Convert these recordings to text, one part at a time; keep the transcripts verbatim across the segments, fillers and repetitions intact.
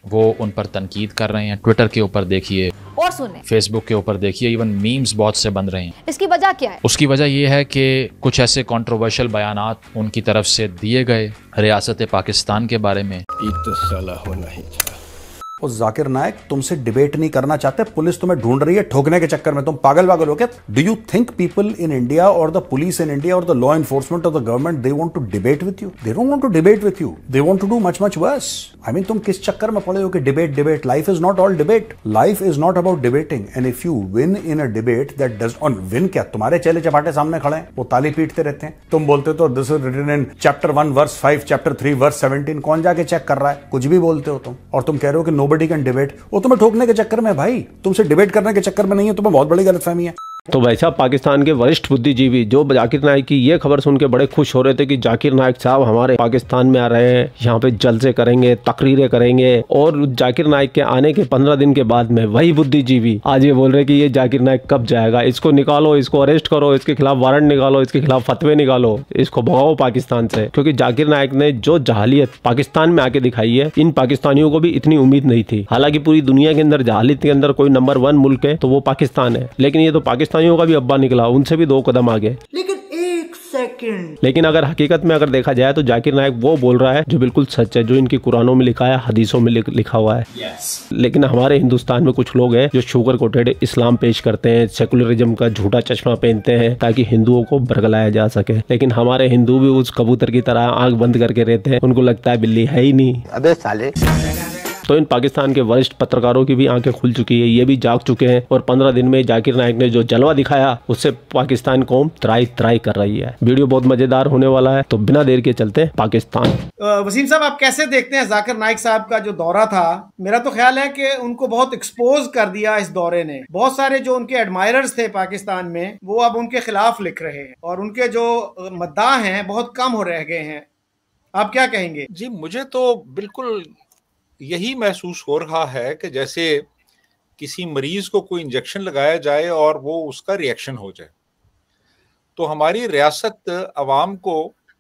वो उन पर तनकीद कर रहे हैं। ट्विटर के ऊपर देखिए और सुने, फेसबुक के ऊपर देखिए, इवन मीम्स बहुत से बन रहे हैं। इसकी वजह क्या है? उसकी वजह यह है कि कुछ ऐसे कंट्रोवर्शियल बयानात उनकी तरफ से दिए गए रियासत पाकिस्तान के बारे में। तो साला होना ही था। और जाकिर नायक तुमसे डिबेट नहीं करना चाहते, पुलिस तुम्हें ढूंढ रही है ठोकने के चक्कर में, तुम पागल पागल हो क्या? Do you think people in India और द पुलिस इन इंडिया और the law enforcement of the government they want to debate with you? They don't want to debate with you, they want to do much much worse. I mean तुम किस चक्कर में पड़े हो कि debate debate? Life is not all debate, life is not about debating. And if you win in a debate that doesn't win, क्या तुम्हारे चेले चपाटे सामने खड़े हैं, वो ताली पीटते रहते हैं, तुम बोलते तो this is written in chapter one verse five, chapter three verse seventeen, कौन जाके चेक कर रहा है? कुछ भी बोलते हो तुम, और तुम कह रहे हो कि नोबडी कैन डिबेट। वो तुम्हें ठोकने के चक्कर में भाई, तुमसे डिबेट करने के चक्कर में नहीं है, तुम्हें बहुत बड़ी गलतफहमी है। तो वैसा पाकिस्तान के वरिष्ठ बुद्धिजीवी जो जाकिर नाइक की ये खबर सुन के बड़े खुश हो रहे थे कि जाकिर नाइक साहब हमारे पाकिस्तान में आ रहे हैं, यहाँ पे जलसे करेंगे, तकरीरें करेंगे, और जाकिर नाइक के आने के पंद्रह दिन के बाद में वही बुद्धिजीवी आज ये बोल रहे कि ये जाकिर नाइक कब जाएगा, इसको निकालो, इसको अरेस्ट करो, इसके खिलाफ वारंट निकालो, इसके खिलाफ फतवे निकालो, इसको भगाओ पाकिस्तान से। क्योंकि जाकिर नाइक ने जो जहालियत पाकिस्तान में आके दिखाई है, इन पाकिस्तानियों को भी इतनी उम्मीद नहीं थी। हालांकि पूरी दुनिया के अंदर जहालियत के अंदर कोई नंबर वन मुल्क है तो वो पाकिस्तान है, लेकिन ये तो पाकिस्तानियों का भी अब्बा निकला, उनसे भी दो कदम आगे। लेकिन एक सेकंड लेकिन अगर हकीकत में अगर देखा जाए तो जाकिर नाइक वो बोल रहा है जो बिल्कुल सच है, जो इनकी कुरानों में लिखा है, हदीसों में लिखा हुआ है। yes. लेकिन हमारे हिंदुस्तान में कुछ लोग हैं जो शुगर कोटेड इस्लाम पेश करते हैं, सेकुलरिज्म का झूठा चश्मा पहनते हैं ताकि हिंदुओं को बरगलाया जा सके। लेकिन हमारे हिंदू भी उस कबूतर की तरह आंख बंद करके रहते हैं, उनको लगता है बिल्ली है ही नहीं। अबे साले। तो इन पाकिस्तान के वरिष्ठ पत्रकारों की भी आंखें खुल चुकी है, ये भी जाग चुके हैं, और पंद्रह दिन में जाकिर नाइक ने जो जलवा दिखाया उससे पाकिस्तान कौम त्राई त्राई कर रही है। वीडियो बहुत मजेदार होने वाला है, तो बिना देर के चलते हैं पाकिस्तान। वसीम साहब, आप कैसे देखते हैं जाकिर नाइक साहब का जो दौरा था? मेरा तो ख्याल है कि उनको बहुत एक्सपोज कर दिया इस दौरे ने। बहुत सारे जो उनके एडमायरर्स थे पाकिस्तान में, वो अब उनके खिलाफ लिख रहे हैं, और उनके जो मद्दाह हैं बहुत कम हो रह गए हैं। आप क्या कहेंगे? जी, मुझे तो बिल्कुल यही महसूस हो रहा है कि जैसे किसी मरीज को कोई इंजेक्शन लगाया जाए और वो उसका रिएक्शन हो जाए। तो हमारी रियासत अवाम को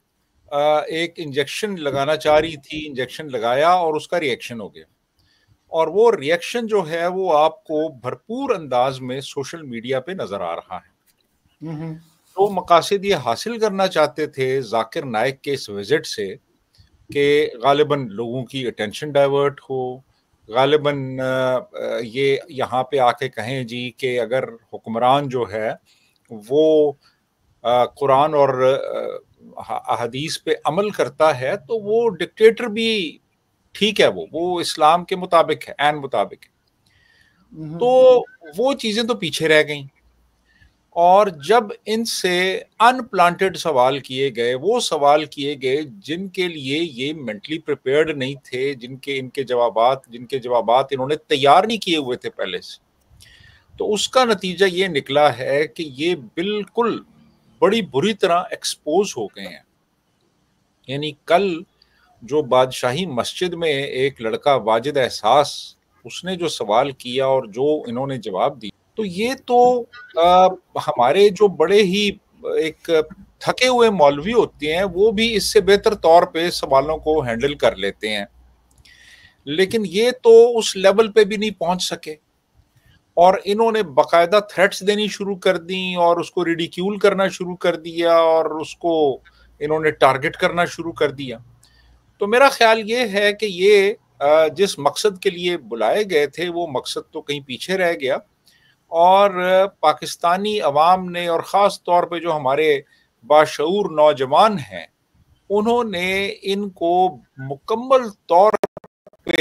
एक इंजेक्शन लगाना चाह रही थी, इंजेक्शन लगाया और उसका रिएक्शन हो गया, और वो रिएक्शन जो है वो आपको भरपूर अंदाज में सोशल मीडिया पे नजर आ रहा है। तो मकासद ये हासिल करना चाहते थे जाकिर नाइक के इस विजिट से कि गालिबन लोगों की अटेंशन डाइवर्ट हो, गालिबन ये यहाँ पे आके कहें जी कि अगर हुक्मरान जो है वो कुरान और अहदीस पे अमल करता है तो वो डिक्टेटर भी ठीक है, वो वो इस्लाम के मुताबिक है, ऐन मुताबिक है। तो वो चीज़ें तो पीछे रह गई, और जब इनसे अनप्लांटेड सवाल किए गए, वो सवाल किए गए जिनके लिए ये मेंटली प्रिपेयर्ड नहीं थे, जिनके इनके जवाबात जिनके जवाबात इन्होंने तैयार नहीं किए हुए थे पहले से, तो उसका नतीजा ये निकला है कि ये बिल्कुल बड़ी बुरी तरह एक्सपोज हो गए हैं। यानी कल जो बादशाही मस्जिद में एक लड़का वाजिद एहसास, उसने जो सवाल किया और जो इन्होंने जवाब दिया, तो ये तो आ, हमारे जो बड़े ही एक थके हुए मौलवी होते हैं वो भी इससे बेहतर तौर पे सवालों को हैंडल कर लेते हैं, लेकिन ये तो उस लेवल पे भी नहीं पहुंच सके, और इन्होंने बाकायदा थ्रेट्स देनी शुरू कर दी और उसको रिडिक्यूल करना शुरू कर दिया और उसको इन्होंने टारगेट करना शुरू कर दिया। तो मेरा ख्याल ये है कि ये जिस मकसद के लिए बुलाए गए थे वो मकसद तो कहीं पीछे रह गया, और पाकिस्तानी अवाम ने और ख़ास तौर पे जो हमारे बाशऊर नौजवान हैं उन्होंने इनको मुकम्मल तौर पे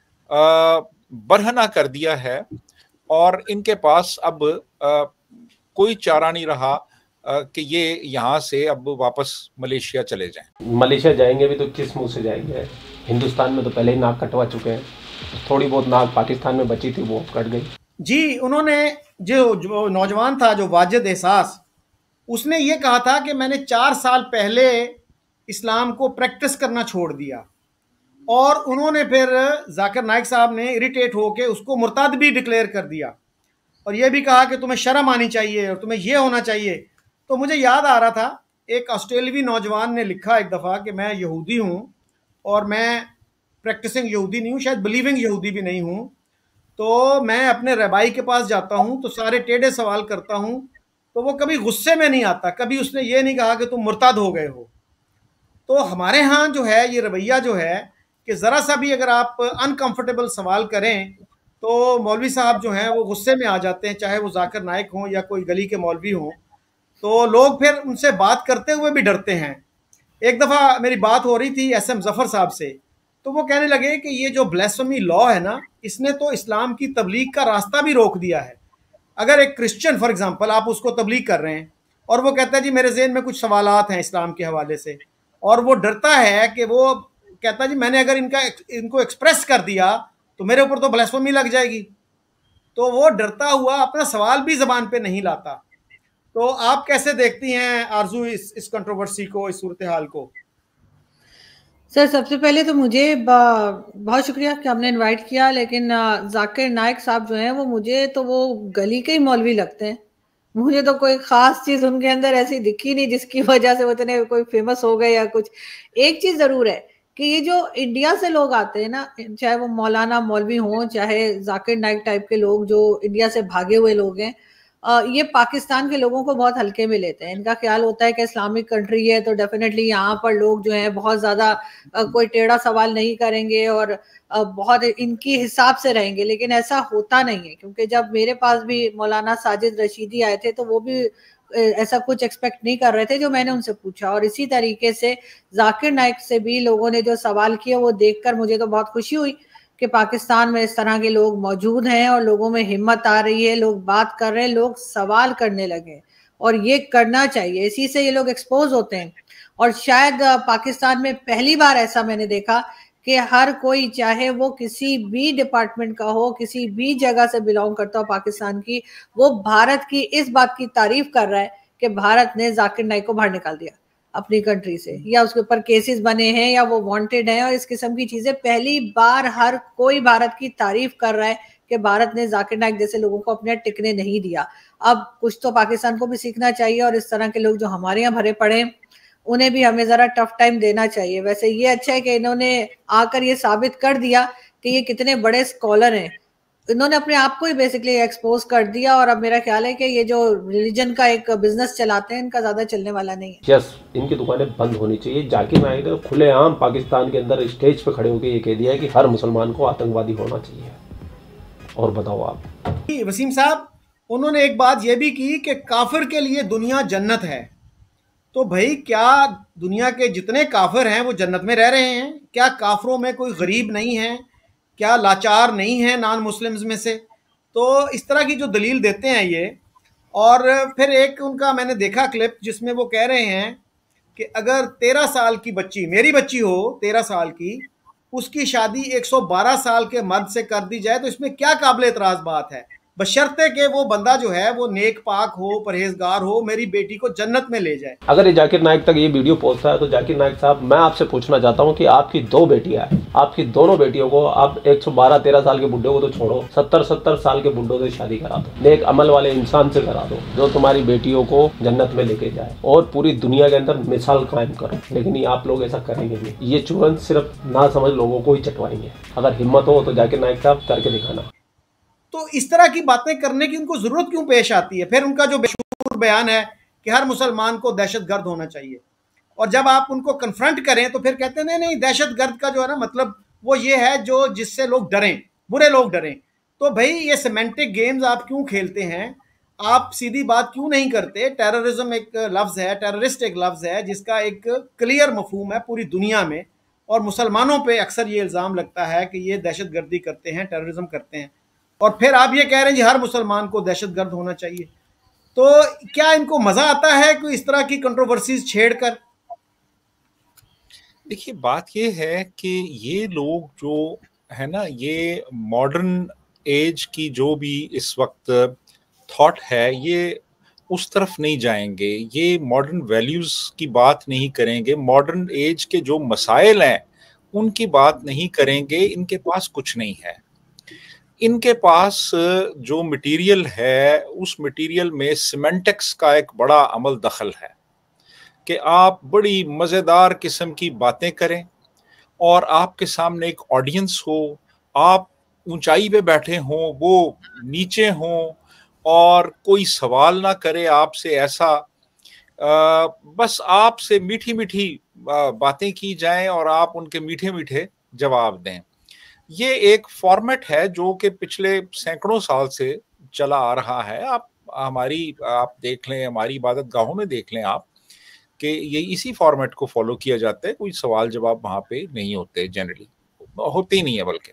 बरहना कर दिया है, और इनके पास अब आ, कोई चारा नहीं रहा आ, कि ये यहाँ से अब वापस मलेशिया चले जाएं। मलेशिया जाएंगे भी तो किस मुंह से जाएंगे? हिंदुस्तान में तो पहले ही नाक कटवा चुके हैं, थोड़ी बहुत नाक पाकिस्तान में बची थी वो कट गई। जी, उन्होंने जो, जो नौजवान था जो वाजिद एहसास, उसने ये कहा था कि मैंने चार साल पहले इस्लाम को प्रैक्टिस करना छोड़ दिया, और उन्होंने फिर जाकिर नाइक साहब ने इरिटेट होकर उसको मुर्ताद भी डिक्लेयर कर दिया, और ये भी कहा कि तुम्हें शर्म आनी चाहिए और तुम्हें ये होना चाहिए। तो मुझे याद आ रहा था, एक ऑस्ट्रेलियावी नौजवान ने लिखा एक दफ़ा कि मैं यहूदी हूँ और मैं प्रैक्टिसिंग यहूदी नहीं हूँ, शायद बिलीविंग यहूदी भी नहीं हूँ। तो मैं अपने रबाई के पास जाता हूँ तो सारे टेढ़े सवाल करता हूँ, तो वो कभी गुस्से में नहीं आता, कभी उसने ये नहीं कहा कि तुम मुर्ताद हो गए हो। तो हमारे यहाँ जो है ये रवैया जो है कि ज़रा सा भी अगर आप अनकंफर्टेबल सवाल करें तो मौलवी साहब जो हैं वो गुस्से में आ जाते हैं, चाहे वो जाकिर नाइक हों या कोई गली के मौलवी हों, तो लोग फिर उनसे बात करते हुए भी डरते हैं। एक दफ़ा मेरी बात हो रही थी एस एम जफ़र साहब से, तो वो कहने लगे कि ये जो ब्लेसमी लॉ है ना, इसने तो इस्लाम की तबलीग का रास्ता भी रोक दिया है। अगर एक क्रिश्चियन फॉर एग्जांपल आप उसको तबलीग कर रहे हैं और वो कहता है जी मेरे ज़हन में कुछ सवालात हैं इस्लाम के हवाले से, और वो डरता है कि वो कहता है जी मैंने अगर इनका इनको एक्सप्रेस कर दिया तो मेरे ऊपर तो ब्लेसमी लग जाएगी, तो वो डरता हुआ अपना सवाल भी ज़बान पे नहीं लाता। तो आप कैसे देखती हैं आरजू इस इस कंट्रोवर्सी को, इस सूरत हाल को? सर सबसे पहले तो मुझे बहुत शुक्रिया कि आपने इनवाइट किया, लेकिन जाकिर नाइक साहब जो हैं वो मुझे तो वो गली के ही मौलवी लगते हैं। मुझे तो कोई खास चीज उनके अंदर ऐसी दिखी नहीं जिसकी वजह से वो इतने कोई फेमस हो गए या कुछ। एक चीज जरूर है कि ये जो इंडिया से लोग आते हैं ना, चाहे वो मौलाना मौलवी हों चाहे जाकिर नाइक टाइप के लोग जो इंडिया से भागे हुए लोग हैं, ये पाकिस्तान के लोगों को बहुत हल्के में लेते हैं। इनका ख्याल होता है कि इस्लामिक कंट्री है तो डेफिनेटली यहाँ पर लोग जो हैं बहुत ज़्यादा कोई टेढ़ा सवाल नहीं करेंगे और बहुत इनकी हिसाब से रहेंगे, लेकिन ऐसा होता नहीं है। क्योंकि जब मेरे पास भी मौलाना साजिद रशीदी आए थे तो वो भी ऐसा कुछ एक्सपेक्ट नहीं कर रहे थे जो मैंने उनसे पूछा, और इसी तरीके से जाकिर नाइक से भी लोगों ने जो सवाल किए वो देखकर मुझे तो बहुत खुशी हुई कि पाकिस्तान में इस तरह के लोग मौजूद हैं और लोगों में हिम्मत आ रही है, लोग बात कर रहे हैं, लोग सवाल करने लगे, और ये करना चाहिए। इसी से ये लोग एक्सपोज होते हैं। और शायद पाकिस्तान में पहली बार ऐसा मैंने देखा कि हर कोई, चाहे वो किसी भी डिपार्टमेंट का हो, किसी भी जगह से बिलोंग करता हो पाकिस्तान की, वो भारत की इस बात की तारीफ कर रहा है कि भारत ने जाकिर नाइक को बाहर निकाल दिया अपनी कंट्री से, या उसके ऊपर केसेस बने हैं या वो वांटेड है, और इस किस्म की चीजें पहली बार हर कोई भारत की तारीफ कर रहा है कि भारत ने जाकिर नाइक जैसे लोगों को अपने टिकने नहीं दिया। अब कुछ तो पाकिस्तान को भी सीखना चाहिए, और इस तरह के लोग जो हमारे यहाँ भरे पड़े हैं उन्हें भी हमें जरा टफ टाइम देना चाहिए। वैसे ये अच्छा है कि इन्होंने आकर ये साबित कर दिया कि ये कितने बड़े स्कॉलर हैं। इन्होंने अपने आप को ही बेसिकली एक्सपोज कर दिया, और अब मेरा ख्याल है कि ये जो रिलीजन का एक बिजनेस चलाते हैं इनका ज्यादा चलने वाला नहीं है। यस, इनकी दुकानें बंद होनी चाहिए। जाकिर नाइक ने खुलेआम पाकिस्तान के अंदर स्टेज पे खड़े होकर ये कह दिया है कि हर मुसलमान को आतंकवादी होना चाहिए। और बताओ आप वसीम साहब, उन्होंने एक बात ये भी की कि काफिर के लिए दुनिया जन्नत है। तो भाई क्या दुनिया के जितने काफिर हैं वो जन्नत में रह रहे हैं? क्या काफिरों में कोई गरीब नहीं है? क्या लाचार नहीं है नॉन मुस्लिम्स में से? तो इस तरह की जो दलील देते हैं ये, और फिर एक उनका मैंने देखा क्लिप जिसमें वो कह रहे हैं कि अगर तेरह साल की बच्ची, मेरी बच्ची हो तेरह साल की, उसकी शादी एक सौ बारह साल के मर्द से कर दी जाए तो इसमें क्या काबिल एतराज बात है, बशर्ते कि वो बंदा जो है वो नेक पाक हो, परहेजगार हो, मेरी बेटी को जन्नत में ले जाए। अगर ये जाकिर नाइक तक ये वीडियो पहुंचता है तो जाकिर नाइक साहब, मैं आपसे पूछना चाहता हूं कि आपकी दो बेटियां हैं, आपकी दोनों बेटियों को आप एक सौ बारह तेरह साल के बुड्ढे को तो छोड़ो, सत्तर सत्तर साल के बुड्ढों से शादी करा दो, नेक अमल वाले इंसान से करा दो जो तुम्हारी बेटियों को जन्नत में लेके जाए, और पूरी दुनिया के अंदर मिसाल कायम करो। लेकिन ये आप लोग ऐसा करेंगे नहीं, ये चूरन सिर्फ ना समझ लोगों को ही चटवाएंगे। अगर हिम्मत हो तो जाकिर नाइक साहब करके दिखाना। तो इस तरह की बातें करने की उनको जरूरत क्यों पेश आती है? फिर उनका जो बेशूर बयान है कि हर मुसलमान को दहशतगर्द होना चाहिए, और जब आप उनको कन्फ्रंट करें तो फिर कहते हैं नहीं नहीं, दहशतगर्द का जो है ना मतलब वो ये है जो जिससे लोग डरें, बुरे लोग डरें। तो भाई ये सेमेंटिक गेम्स आप क्यों खेलते हैं? आप सीधी बात क्यों नहीं करते? टेररिज्म एक लफ्ज़ है, टेररिस्ट एक लफ्ज़ है जिसका एक क्लियर मफहूम है पूरी दुनिया में, और मुसलमानों पर अक्सर ये इल्ज़ाम लगता है कि ये दहशतगर्दी करते हैं, टेररिज्म करते हैं, और फिर आप ये कह रहे हैं जी हर मुसलमान को दहशतगर्द होना चाहिए। तो क्या इनको मजा आता है कोई इस तरह की कंट्रोवर्सीज छेड़कर? देखिए, बात ये है कि ये लोग जो है ना, ये मॉडर्न एज की जो भी इस वक्त थॉट है, ये उस तरफ नहीं जाएंगे, ये मॉडर्न वैल्यूज की बात नहीं करेंगे, मॉडर्न एज के जो मसाइल हैं उनकी बात नहीं करेंगे। इनके पास कुछ नहीं है। इनके पास जो मटेरियल है उस मटेरियल में सिमेंटिक्स का एक बड़ा अमल दखल है कि आप बड़ी मज़ेदार किस्म की बातें करें और आपके सामने एक ऑडियंस हो, आप ऊंचाई पे बैठे हों, वो नीचे हों और कोई सवाल ना करे आपसे ऐसा, आ, बस आपसे मीठी मीठी बातें की जाएं और आप उनके मीठे मीठे जवाब दें। ये एक फॉर्मेट है जो कि पिछले सैकड़ों साल से चला आ रहा है। आप हमारी आप देख लें, हमारी इबादत गाहों में देख लें आप कि ये इसी फॉर्मेट को फॉलो किया जाता है। कोई सवाल जवाब वहां पे नहीं होते, जनरली होते ही नहीं है बल्कि।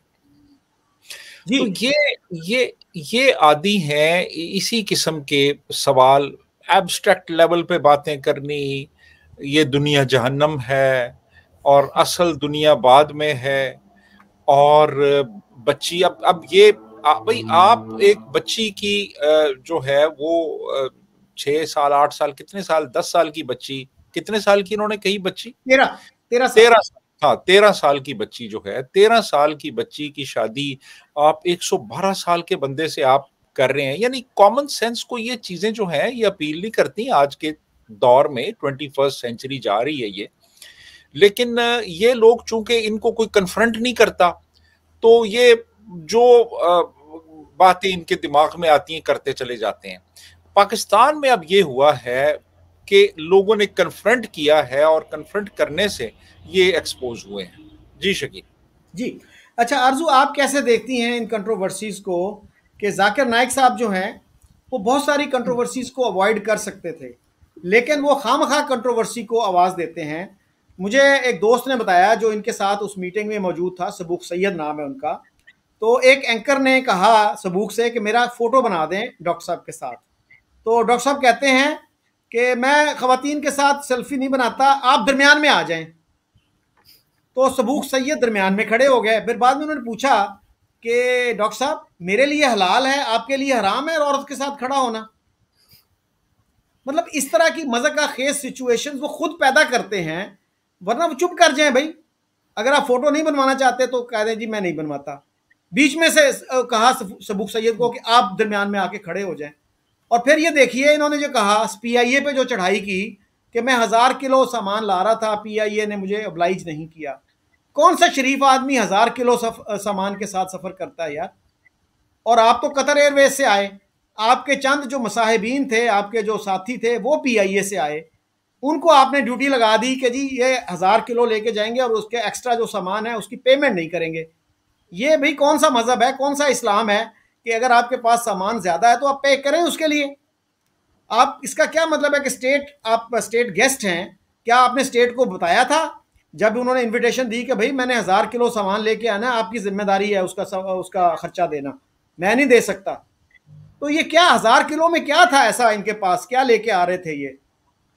तो ये ये ये आदी हैं इसी किस्म के सवाल, एब्स्ट्रैक्ट लेवल पे बातें करनी, ये दुनिया जहन्नम है और असल दुनिया बाद में है। और बच्ची अब अब ये भाई आप एक बच्ची की जो है वो छह साल आठ साल कितने साल दस साल की बच्ची, कितने साल की इन्होंने कही बच्ची? तेरह तेरह तेरह साल हाँ तेरह साल की बच्ची जो है, तेरह साल की बच्ची की शादी आप एक सौ बारह साल के बंदे से आप कर रहे हैं। यानी कॉमन सेंस को ये चीजें जो हैं ये अपील नहीं करती आज के दौर में, ट्वेंटी फर्स्ट सेंचुरी जा रही है ये। लेकिन ये लोग चूंकि इनको कोई कन्फ्रंट नहीं करता तो ये जो बातें इनके दिमाग में आती हैं करते चले जाते हैं। पाकिस्तान में अब ये हुआ है कि लोगों ने कन्फ्रंट किया है और कन्फ्रंट करने से ये एक्सपोज हुए हैं। जी शकील जी। अच्छा आरजू, आप कैसे देखती हैं इन कंट्रोवर्सीज को कि जाकिर नाइक साहब जो हैं वो बहुत सारी कंट्रोवर्सीज को अवॉइड कर सकते थे लेकिन वो खामखा कंट्रोवर्सी को आवाज़ देते हैं। मुझे एक दोस्त ने बताया जो इनके साथ उस मीटिंग में मौजूद था, सबूक सैयद नाम है उनका, तो एक एंकर ने कहा सबूक से कि मेरा फ़ोटो बना दें डॉक्टर साहब के साथ। तो डॉक्टर साहब कहते हैं कि मैं ख़वातीन के साथ सेल्फी नहीं बनाता, आप दरमियान में आ जाएं। तो सबूक सैयद दरमियान में खड़े हो गए। फिर बाद में उन्होंने पूछा कि डॉक्टर साहब मेरे लिए हलाल है, आपके लिए हराम है औरत के साथ खड़ा होना? मतलब इस तरह की मज़ा का खेज सिचुएशंस वो खुद पैदा करते हैं, वरना वो चुप कर जाएं। भाई अगर आप फोटो नहीं बनवाना चाहते तो कह दें जी मैं नहीं बनवाता। बीच में से कहा सबूक सैयद को कि आप दरमियान में आके खड़े हो जाएं। और फिर ये देखिए इन्होंने जो कहा पीआईए पे जो चढ़ाई की कि मैं हज़ार किलो सामान ला रहा था, पीआईए ने मुझे ऑब्लाइज नहीं किया। कौन सा शरीफ आदमी हज़ार किलो सामान के साथ सफ़र करता है यार? और आप तो कतर एयरवेज से आए, आपके चंद जो मुसाहिबीन थे, आपके जो साथी थे वो पीआईए से आए, उनको आपने ड्यूटी लगा दी कि जी ये हज़ार किलो लेके जाएंगे और उसके एक्स्ट्रा जो सामान है उसकी पेमेंट नहीं करेंगे। ये भाई कौन सा मज़हब है, कौन सा इस्लाम है कि अगर आपके पास सामान ज़्यादा है तो आप पे करें उसके लिए? आप इसका क्या मतलब है कि स्टेट, आप स्टेट गेस्ट हैं, क्या आपने स्टेट को बताया था जब उन्होंने इन्विटेशन दी कि भाई मैंने हज़ार किलो सामान लेके आना, आपकी जिम्मेदारी है उसका उसका खर्चा देना, मैं नहीं दे सकता? तो ये क्या हज़ार किलो में क्या था ऐसा, इनके पास क्या लेके आ रहे थे ये?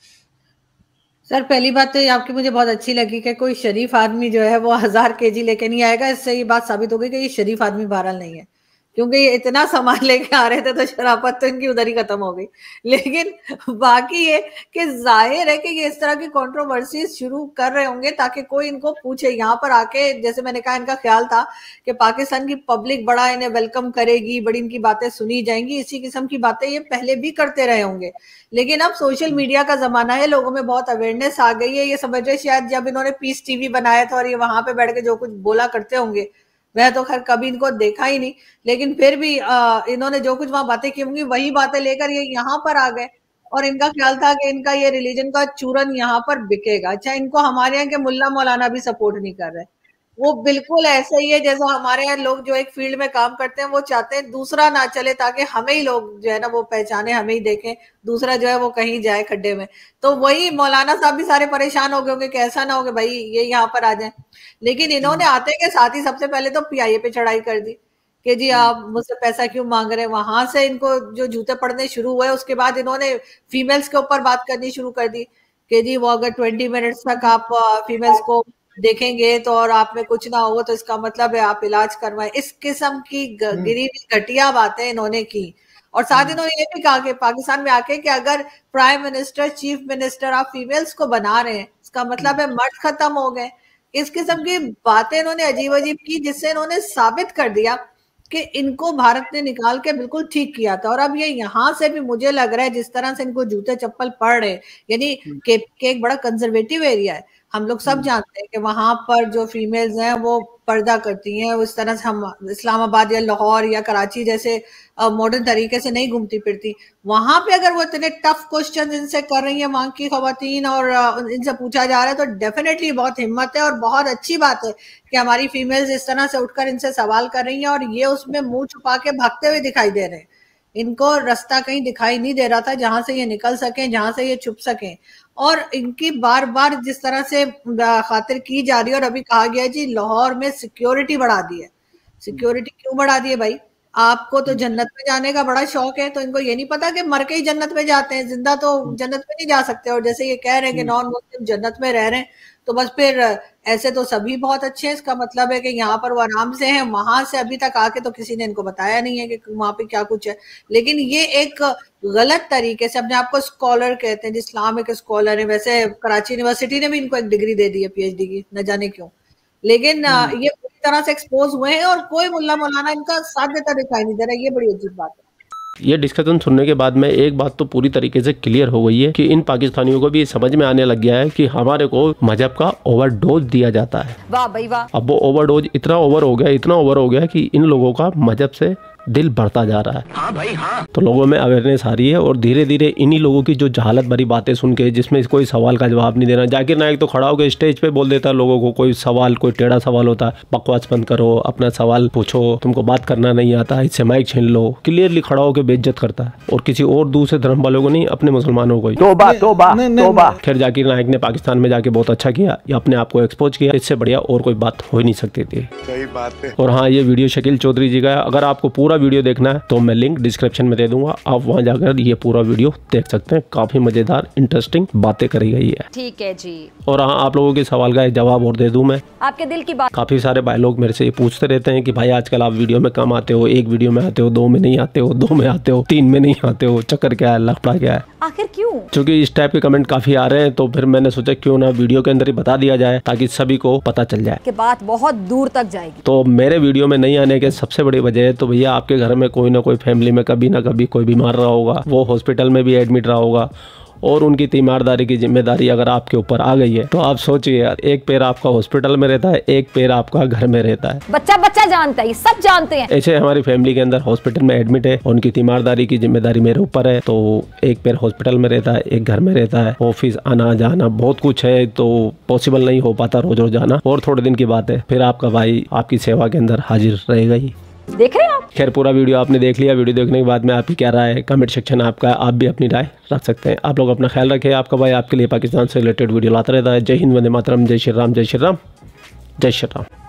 सर पहली बात तो ये आपकी मुझे बहुत अच्छी लगी कि कोई शरीफ आदमी जो है वो हजार केजी लेके नहीं आएगा। इससे ये बात साबित हो गई कि ये शरीफ आदमी बहरहाल नहीं है, क्योंकि ये इतना सामान लेके आ रहे थे तो शराफत तो इनकी उधर ही खत्म हो गई। लेकिन बाकी ये कि जाहिर है कि ये इस तरह की कंट्रोवर्सी शुरू कर रहे होंगे ताकि कोई इनको पूछे। यहाँ पर आके जैसे मैंने कहा इनका ख्याल था कि पाकिस्तान की पब्लिक बड़ा इन्हें वेलकम करेगी, बड़ी इनकी बातें सुनी जाएंगी, इसी किस्म की बातें ये पहले भी करते रहे होंगे। लेकिन अब सोशल मीडिया का जमाना है, लोगों में बहुत अवेयरनेस आ गई है। ये समझ रहे शायद जब इन्होंने पीस टीवी बनाया था और ये वहां पे बैठ के जो कुछ बोला करते होंगे, मैं तो खैर कभी इनको देखा ही नहीं, लेकिन फिर भी आ, इन्होंने जो कुछ वहां बातें की होंगी वही बातें लेकर ये यहाँ पर आ गए और इनका ख्याल था कि इनका ये रिलीजन का चूरन यहाँ पर बिकेगा। अच्छा, इनको हमारे यहाँ के मुल्ला मौलाना भी सपोर्ट नहीं कर रहे, वो बिल्कुल ऐसे ही है जैसा हमारे यहाँ लोग जो एक फील्ड में काम करते हैं वो चाहते हैं दूसरा ना चले ताकि हमें ही लोग जो है ना वो पहचाने, हमें ही देखें, दूसरा जो है वो कहीं जाए खड्डे में। तो वही मौलाना साहब भी सारे परेशान हो गए होंगे कि ऐसा ना हो कि भाई ये यहाँ पर आ जाए। लेकिन इन्होंने आते के साथ ही सबसे पहले तो पीआईए पे चढ़ाई कर दी कि जी आप मुझसे पैसा क्यों मांग रहे हैं। वहां से इनको जो जूते पड़ने शुरू हुए, उसके बाद इन्होंने फीमेल्स के ऊपर बात करनी शुरू कर दी कि जी वो अगर ट्वेंटी मिनट्स तक आप फीमेल्स को देखेंगे तो और आप में कुछ ना हो तो इसका मतलब है आप इलाज करवाएं। इस किस्म की गिरी घटिया बातें इन्होंने की। और साथ इन्होंने ये भी कहा कि पाकिस्तान में आके कि अगर प्राइम मिनिस्टर, चीफ मिनिस्टर आप फीमेल्स को बना रहे हैं इसका मतलब है मर्द खत्म हो गए। इस किस्म की बातें इन्होंने अजीब अजीब की, जिससे इन्होंने साबित कर दिया कि इनको भारत ने निकाल के बिल्कुल ठीक किया था। और अब ये यहाँ से भी मुझे लग रहा है जिस तरह से इनको जूते चप्पल पड़ रहे, यानी के, के एक बड़ा कंजर्वेटिव एरिया है, हम लोग सब जानते हैं कि वहां पर जो फीमेल्स हैं वो पर्दा करती हैं, उस तरह से हम इस्लामाबाद या लाहौर या कराची जैसे मॉडर्न तरीके से नहीं घूमती फिरती। वहां पे अगर वो इतने टफ क्वेश्चन इनसे कर रही हैं वहां की खवातीन और इनसे पूछा जा रहा है, तो डेफिनेटली बहुत हिम्मत है और बहुत अच्छी बात है कि हमारी फीमेल्स इस तरह से उठकर इनसे सवाल कर रही हैं और ये उसमें मुंह छुपा के भागते हुए दिखाई दे रहे हैं। इनको रास्ता कहीं दिखाई नहीं दे रहा था जहां से ये निकल सकें, जहां से ये छुप सकें। और इनकी बार बार जिस तरह से खातिर की जा रही है, और अभी कहा गया जी लाहौर में सिक्योरिटी बढ़ा दी है। सिक्योरिटी क्यों बढ़ा दी है भाई? आपको तो जन्नत में जाने का बड़ा शौक है, तो इनको ये नहीं पता कि मर के ही जन्नत में जाते हैं, जिंदा तो जन्नत में नहीं जा सकते। और जैसे ये कह रहे हैं कि नॉन मुस्लिम जन्नत में रह रहे हैं, तो बस फिर ऐसे तो सभी बहुत अच्छे हैं। इसका मतलब है कि यहाँ पर वो आराम से हैं, वहां से अभी तक आके तो किसी ने इनको बताया नहीं है कि वहां पे क्या कुछ है। लेकिन ये एक गलत तरीके से अपने आप को स्कॉलर कहते हैं, इस्लामिक स्कॉलर है। वैसे कराची यूनिवर्सिटी ने भी इनको एक डिग्री दे दी है, पीएचडी की, न जाने क्यों। लेकिन ये पूरी तरह से एक्सपोज हुए हैं और कोई मुल्ला मौलाना इनका साथ देता दिखाई नहीं दे रहा। ये बड़ी अजीब बात है। ये डिस्कशन सुनने के बाद में एक बात तो पूरी तरीके से क्लियर हो गई है कि इन पाकिस्तानियों को भी समझ में आने लग गया है कि हमारे को मजहब का ओवरडोज दिया जाता है। वाह भाई वाह। अब वो ओवरडोज इतना ओवर हो गया इतना ओवर हो गया कि इन लोगों का मजहब से दिल बढ़ता जा रहा है। हाँ भाई हाँ। तो लोगों में अवेयरनेस आ रही है और धीरे धीरे इन्हीं लोगों की जो जहालत भरी बातें सुन के, जिसमें कोई सवाल का जवाब नहीं देना। जाकिर नाइक तो खड़ा होकर स्टेज पे बोल देता है लोगों को, कोई सवाल कोई टेढ़ा सवाल होता है, बकवास बंद करो, अपना सवाल पूछो, तुमको बात करना नहीं आता, इससे माइक छीन लो, क्लियरली खड़ा होकर बेइज्जत करता है। और किसी और दूसरे धर्म वालों को नहीं, अपने मुसलमानों को ही। तौबा तौबा तौबा। खैर जाकिर नाइक ने पाकिस्तान में जाके बहुत अच्छा किया, ये अपने आप को एक्सपोज किया, इससे बढ़िया और कोई बात हो ही नहीं सकती थी। सही बात है। और हाँ, ये वीडियो शकील चौधरी जी का है। अगर आपको पूरा वीडियो देखना है तो मैं लिंक डिस्क्रिप्शन में दे दूंगा, आप वहां जाकर ये पूरा वीडियो देख सकते हैं। काफी मजेदार इंटरेस्टिंग बातें करी गई है। ठीक है जी। और हाँ, आप लोगों के सवाल का एक जवाब और दे दूं मैं, आपके दिल की बात। काफी सारे भाई लोग मेरे से ये पूछते रहते हैं कि भाई आजकल आप वीडियो में कम आते हो, एक वीडियो में आते हो, दो में नहीं आते हो, दो में आते हो, तीन में नहीं आते हो, चक्कर क्या है, लफड़ा क्या है? आखिर क्यों? क्योंकि इस टाइप के कमेंट काफी आ रहे हैं, तो फिर मैंने सोचा क्यों ना वीडियो के अंदर ही बता दिया जाए ताकि सभी को पता चल जाए कि बात बहुत दूर तक जाएगी। तो मेरे वीडियो में नहीं आने के सबसे बड़ी वजह है, तो भैया आपके घर में कोई ना कोई फैमिली में कभी ना कभी कोई बीमार रहा होगा, वो हॉस्पिटल में भी एडमिट रहा होगा, और उनकी तीमारदारी की जिम्मेदारी अगर आपके ऊपर आ गई है तो आप सोचिए यार, एक पैर आपका हॉस्पिटल में रहता है, एक पैर आपका घर में रहता है। बच्चा बच्चा जानता है, सब जानते हैं। ऐसे हमारी फैमिली के अंदर हॉस्पिटल में एडमिट है, उनकी तीमारदारी की जिम्मेदारी मेरे ऊपर है, तो एक पैर हॉस्पिटल में रहता है, एक घर में रहता है, ऑफिस आना जाना बहुत कुछ है, तो पॉसिबल नहीं हो पाता रोज रोज जाना। और थोड़े दिन की बात है, फिर आपका भाई आपकी सेवा के अंदर हाजिर रहेगा ही। देख रहे हैं आप। खैर पूरा वीडियो आपने देख लिया। वीडियो देखने के बाद में आपकी क्या राय है, कमेंट सेक्शन आपका, आप भी अपनी राय रख सकते हैं। आप लोग अपना ख्याल रखें। आपका भाई आपके लिए पाकिस्तान से रिलेटेड वीडियो लाता रहता है। जय हिंद, वंदे मातरम, जय श्री राम, जय श्री राम, जय श्री राम।